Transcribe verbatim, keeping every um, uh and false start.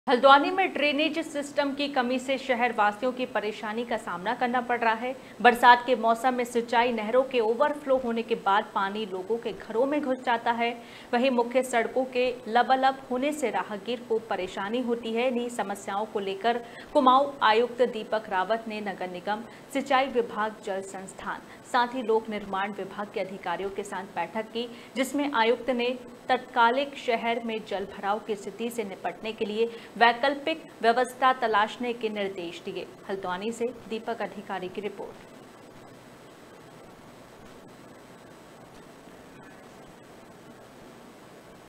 हल्द्वानी में drainage system की कमी से शहर वासियों की परेशानी का सामना करना पड़ रहा है। बरसात के मौसम में सिंचाई नहरों के ओवरफ्लो होने के बाद पानी लोगों के घरों में घुस जाता है। वहीं मुख्य सड़कों के लबालब होने से राहगीर को परेशानी होती है। इन्हीं समस्याओं को लेकर कुमाऊं आयुक्त दीपक रावत ने नगर निगम, सिंचाई विभाग, जल संस्थान, साथ ही लोक निर्माण विभाग के अधिकारियों के साथ बैठक की, जिसमें आयुक्त ने तत्कालिक शहर में जल भराव की स्थिति से निपटने के लिए वैकल्पिक व्यवस्था तलाशने के निर्देश दिए। हल्द्वानी से दीपक अधिकारी की रिपोर्ट।